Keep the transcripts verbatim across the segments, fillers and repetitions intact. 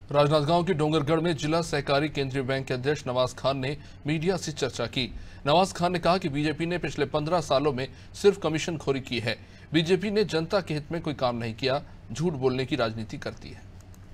राजनांदगांव के डोंगरगढ़ में जिला सहकारी केंद्रीय बैंक के अध्यक्ष नवाज खान ने मीडिया से चर्चा की। नवाज खान ने कहा कि बीजेपी ने पिछले पंद्रह सालों में सिर्फ कमीशन खोरी की है। बीजेपी ने जनता के हित में कोई काम नहीं किया, झूठ बोलने की राजनीति करती है।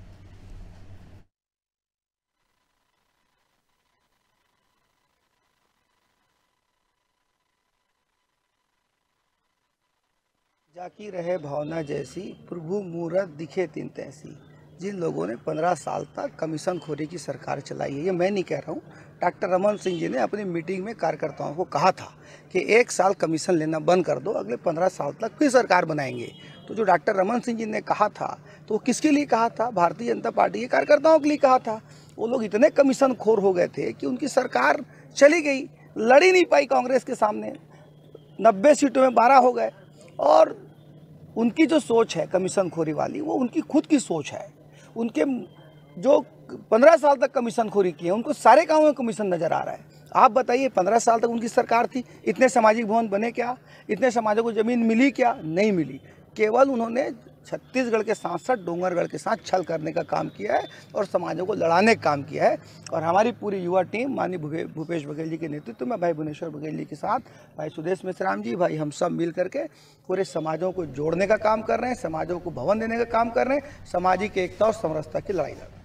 जाकी रहे भावना जैसी, प्रभु मूरत दिखे तीन तैसी। जिन लोगों ने पंद्रह साल तक कमीशन खोरी की सरकार चलाई है, ये मैं नहीं कह रहा हूँ, डॉक्टर रमन सिंह जी ने अपनी मीटिंग में कार्यकर्ताओं को कहा था कि एक साल कमीशन लेना बंद कर दो, अगले पंद्रह साल तक फिर सरकार बनाएंगे। तो जो डॉक्टर रमन सिंह जी ने कहा था, तो वो किसके लिए कहा था? भारतीय जनता पार्टी के कार्यकर्ताओं के लिए कहा था। वो लोग इतने कमीशन खोर हो गए थे कि उनकी सरकार चली गई, लड़ ही नहीं पाई कांग्रेस के सामने, नब्बे सीटों में बारह हो गए। और उनकी जो सोच है कमीशन खोरी वाली, वो उनकी खुद की सोच है। उनके जो पंद्रह साल तक कमीशन खोरी की है, उनको सारे कामों में कमीशन नजर आ रहा है। आप बताइए, पंद्रह साल तक उनकी सरकार थी, इतने सामाजिक भवन बने क्या? इतने समाजों को जमीन मिली क्या? नहीं मिली। केवल उन्होंने छत्तीसगढ़ के साथ साथ डोंगरगढ़ के साथ छल करने का काम किया है और समाजों को लड़ाने का काम किया है। और हमारी पूरी युवा टीम माननीय भूपेश बघेल जी के नेतृत्व में, भाई भुवनेश्वर बघेल जी के साथ, भाई सुदेश मिश्राम जी, भाई हम सब मिल करके पूरे समाजों को जोड़ने का काम कर रहे हैं, समाजों को भवन देने का काम कर रहे हैं, सामाजिक एकता और समरसता की लड़ाई लड़ रहे हैं।